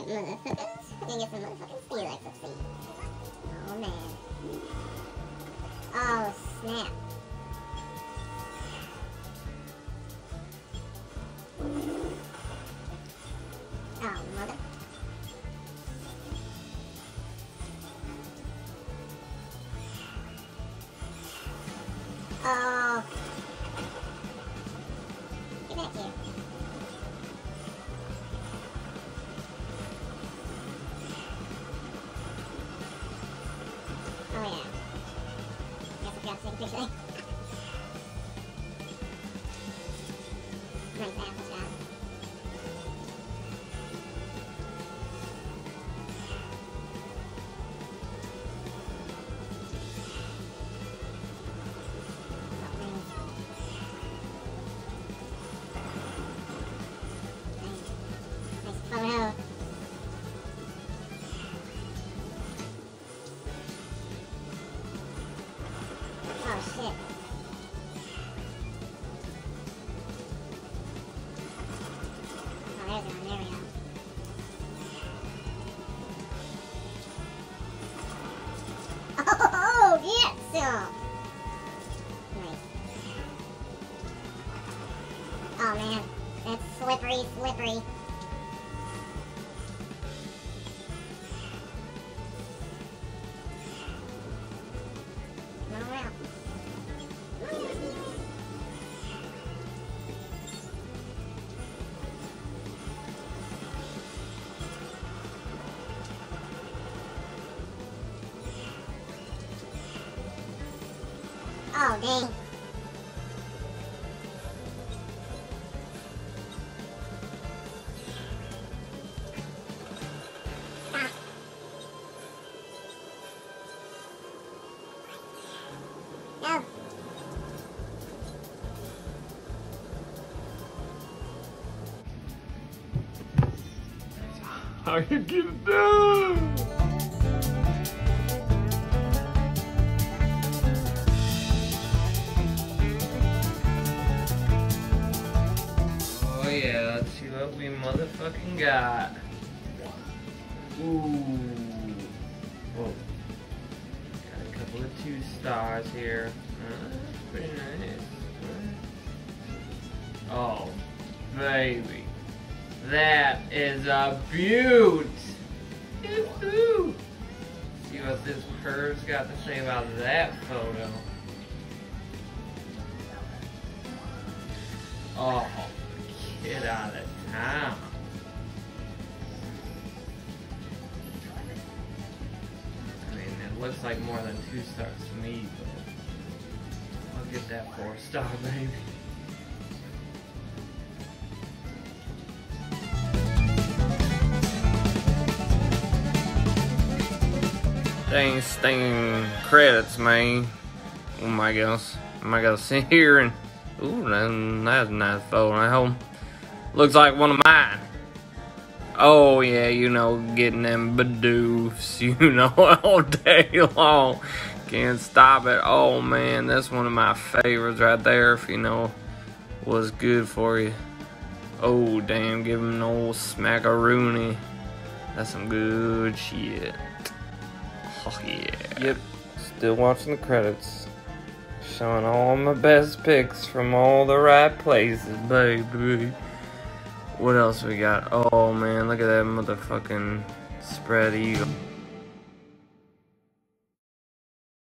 motherfuckers. We're gonna get some motherfucking spear ecstasy. Oh man. Oh snap. Oh mother. Oh. Get back here. Oh yeah. Guess I forgot to take a picture. Nice apple shot. Nice photo. Oh shit. Oh, there's one. There we go. Oh, yes! Nice. Oh man, that's slippery, slippery. Run around. Oh, dang. Ah. Go. How you get it done? Oh yeah, let's see what we motherfucking got. Ooh. Whoa. Got a couple of 2 stars here. Pretty nice. Oh, baby. That is a beaut. Woohoo! See what this curve's got to say about that photo. Oh, get out of town. I mean, it looks like more than 2 stars to me, but I'll get that 4-star, baby. Dang stinging credits, man. Oh my gosh. Am I gonna sit here and ooh, that's a nice photo at home. Looks like one of mine. Oh yeah, you know, getting them badoofs, you know, all day long. Can't stop it. Oh man, that's one of my favorites right there, if you know what's good for you. Oh damn, give him an old smackaroony. That's some good shit. Oh yeah. Yep, still watching the credits. Showing all my best pics from all the right places, baby. What else we got? Oh man, look at that motherfucking spread eagle.